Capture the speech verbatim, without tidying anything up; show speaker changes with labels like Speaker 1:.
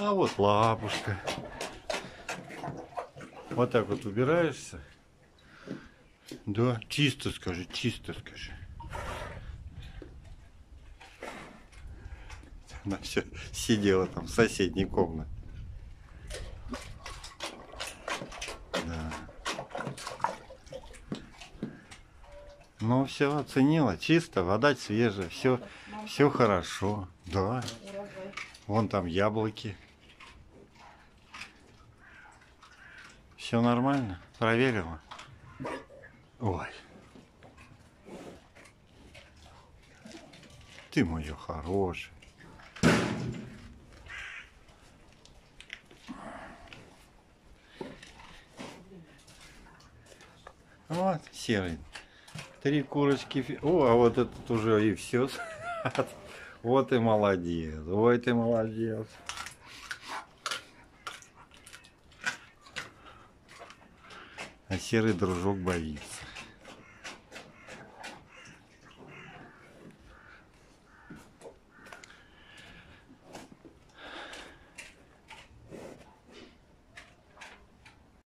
Speaker 1: А вот лапушка. Вот так вот убираешься. Да, чисто скажи, чисто скажи. Она все сидела там в соседней комнате. Да. Ну все, оценила. Чисто, вода свежая, все, все хорошо. Да. Вон там яблоки. Все нормально? Проверила? Ой. Ты моя хорошая. Вот, серый. Три курочки. О, а вот этот уже и все. Вот и молодец. Ой, ты молодец. А серый дружок боится.